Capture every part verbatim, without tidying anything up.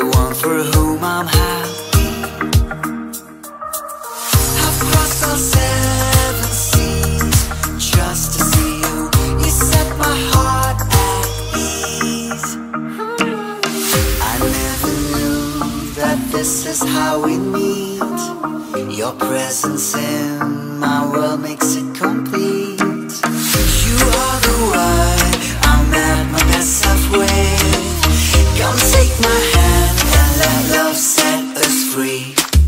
the one for whom I'm happy. I've crossed all seven seas just to see you. You set my heart at ease. I never knew that this is how we meet. Your presence in my world makes it complete. You are the one I'm at my best self with. Come take my hand and let love set us free.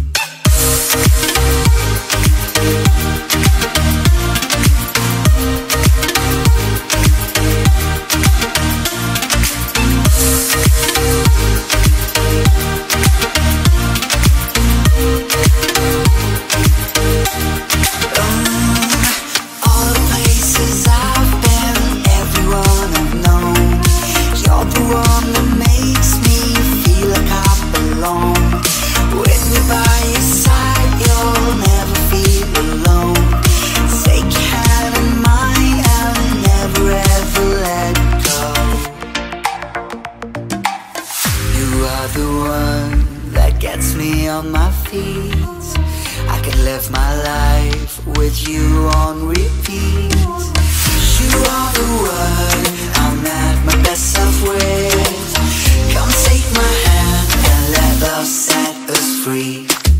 On my feet, I can live my life with you on repeat. You are the one I'm at my best self with. Come take my hand and let love set us free.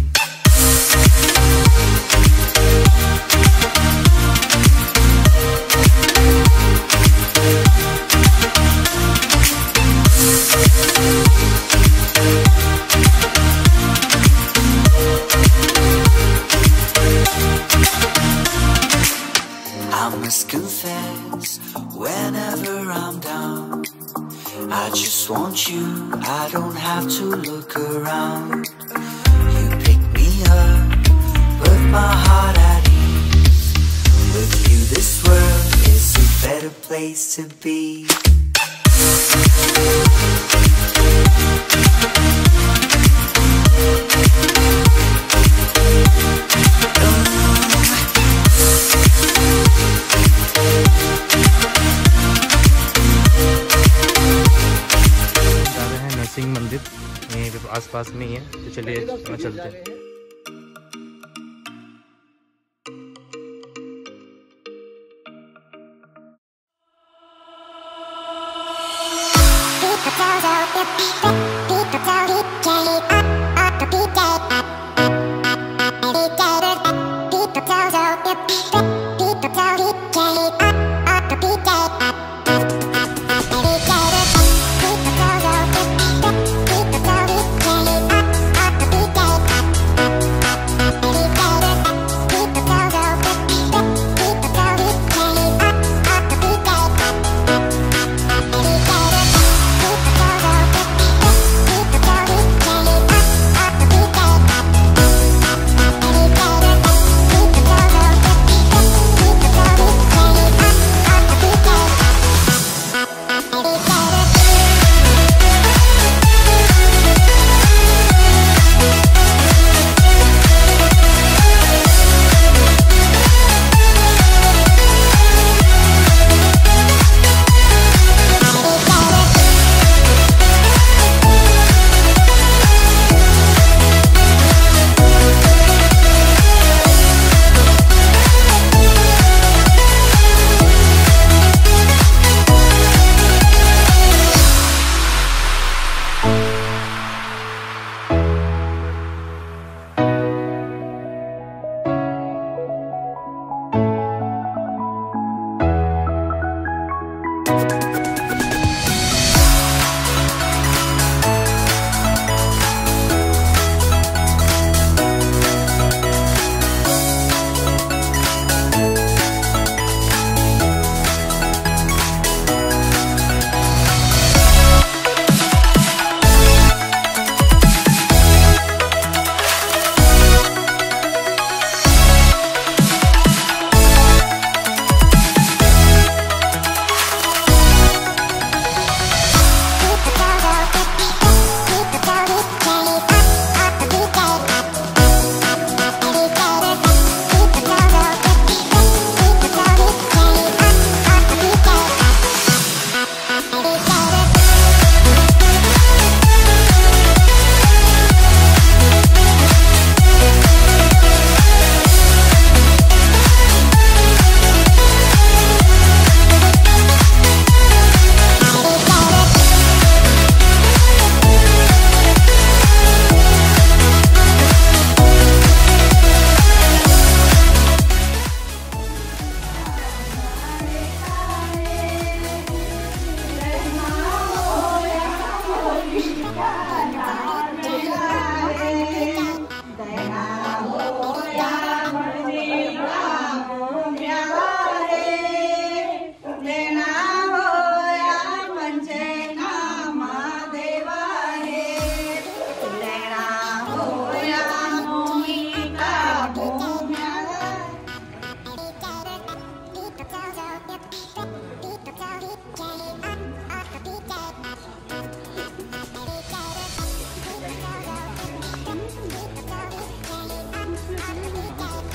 I must confess, whenever I'm down, I just want you, I don't have to look around. You pick me up, put my heart at ease. With you this world is a better place to be. Singh मंदिर यहीं पे आसपास में ही है, तो चलिए वहाँ चलते हैं।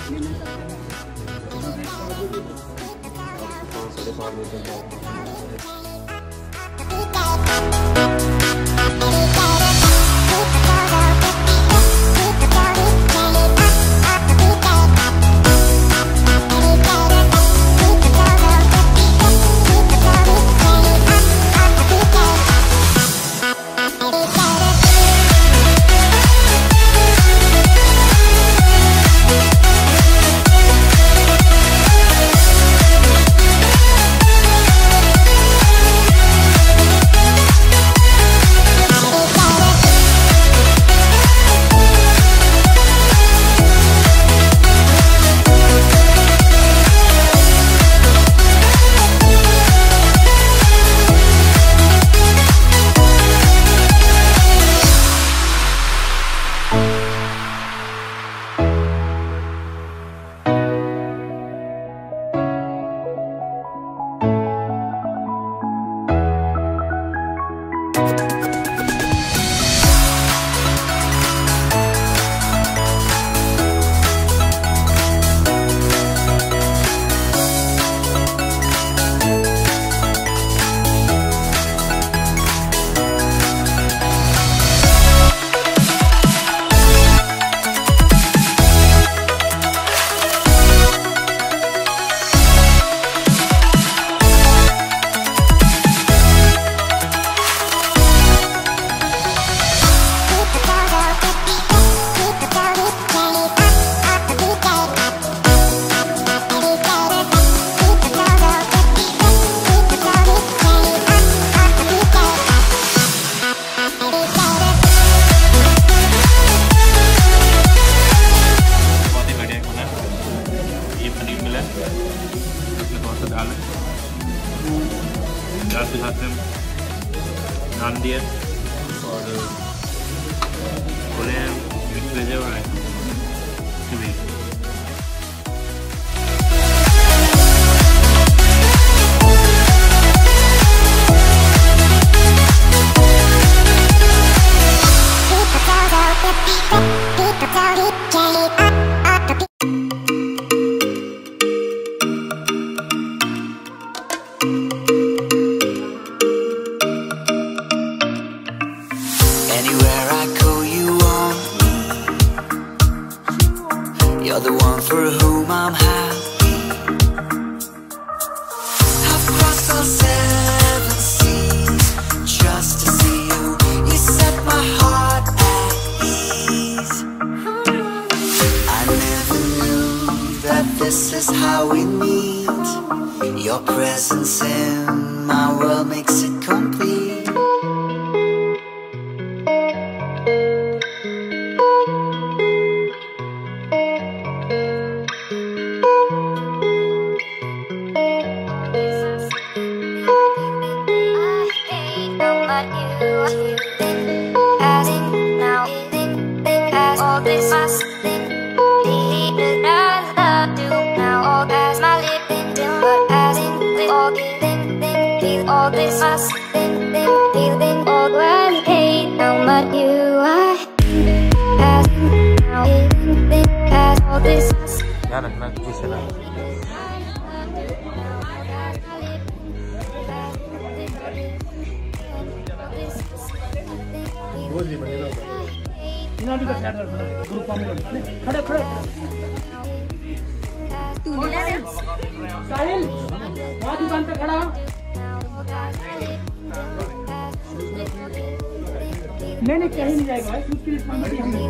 Nandia और बोले मिक्स वेज और Anywhere I go, you want me. You're the one for whom I'm happy. I've crossed all seven seas just to see you. You set my heart at ease. I never knew that this is how we meet. Your presence in my world makes it complete. All this us, then, then, feeling all when hate how much you are. As now, then, as all this us. यार रखना कुछ है ना खड़े खड़े साहिल वहाँ दुकान पे खड़ा नहीं नहीं कहीं नहीं जाएगा भाई उसकी रिस्पॉन्सिबिलिटी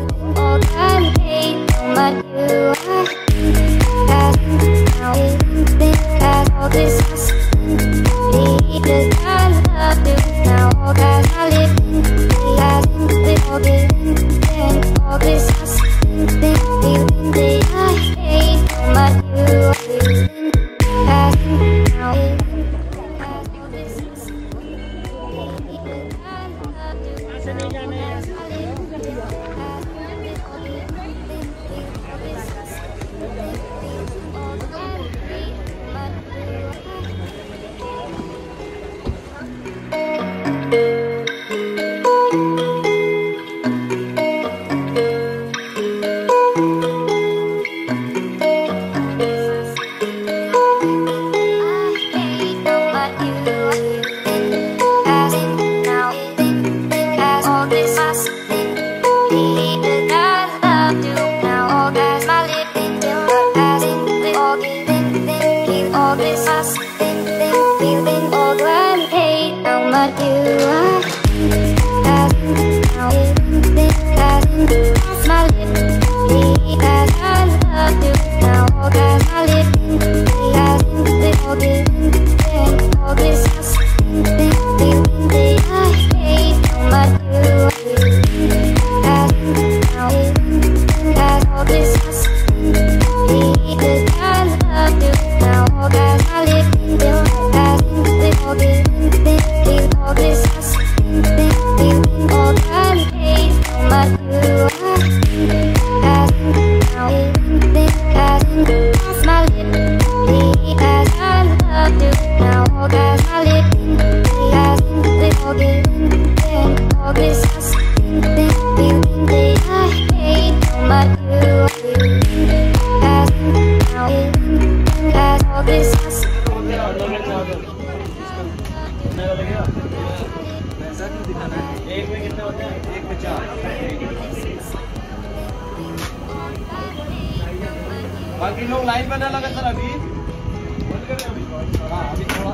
बाकी लोग लाइन में ना लगे सर अभी बंद करें अभी हाँ अभी थोड़ा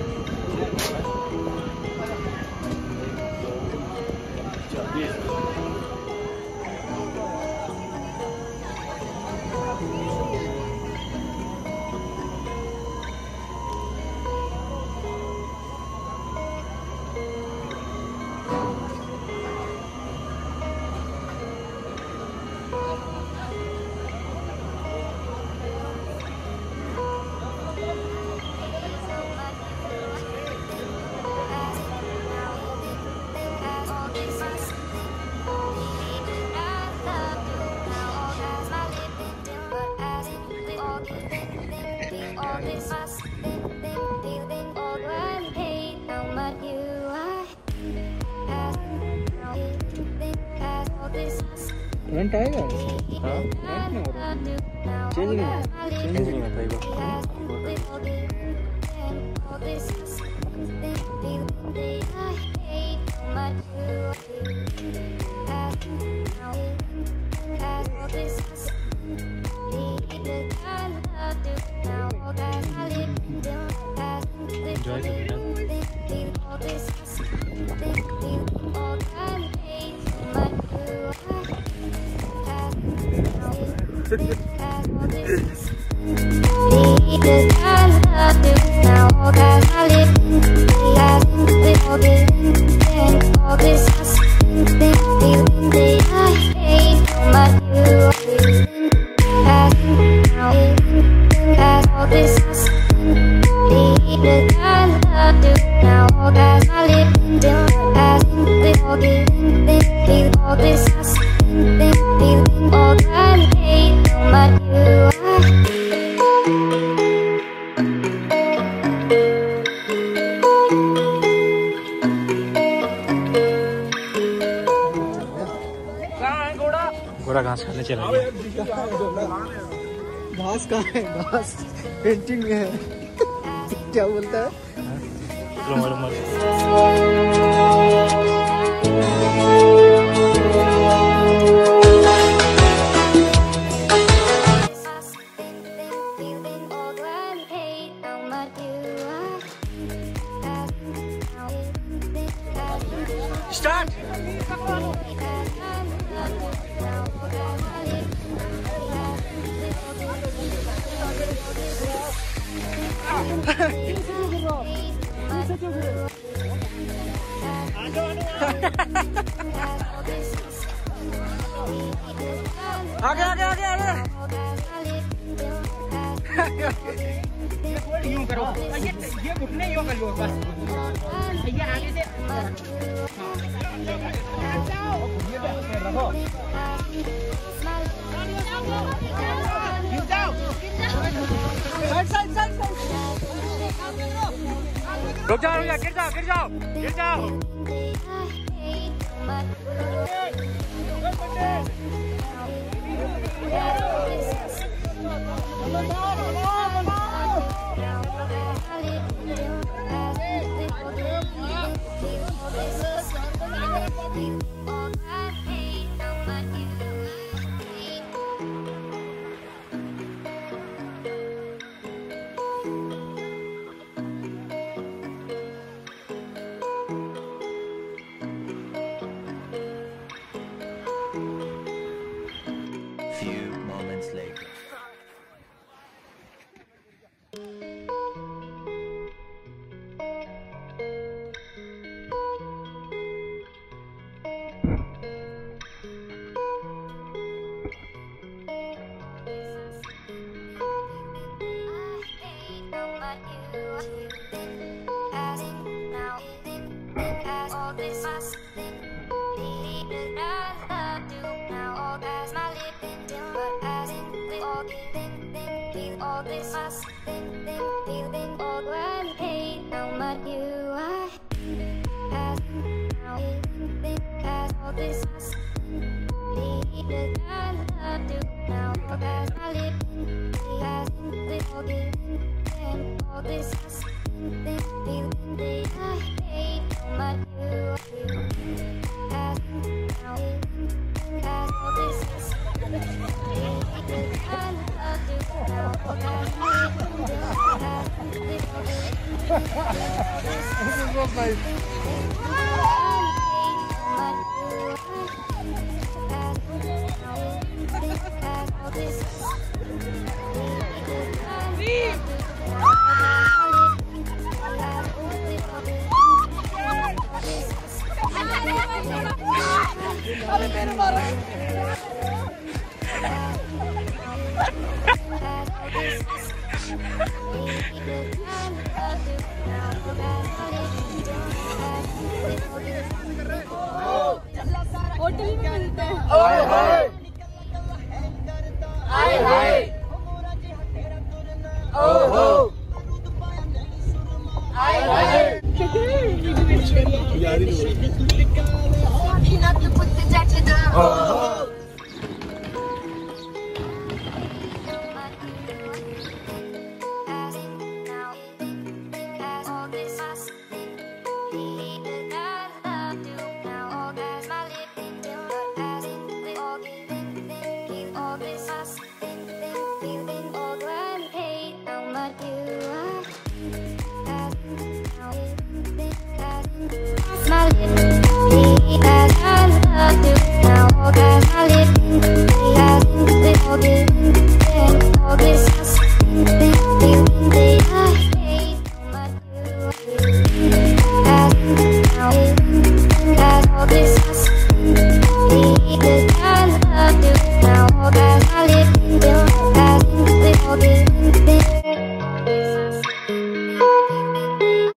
करंट आएगा हाँ चेंज नहीं चेंज नहीं होता एंजॉय करना घोड़ा घास खाने चला गया। घास कहाँ है? घास पेंटिंग में है। क्या बोलता है? रुमाल रुमाल स्टार्ट आगे आगे आगे आगे यूं करो ये ये घुटने यूं कर लो बस ये आगे से रखो साइड साइड साइड रुक जाओ रुक जाओ गिर जाओ गिर जाओ गिर जाओ Few moments later. All this hotel में मिलते हैं। Not to put the jacket down.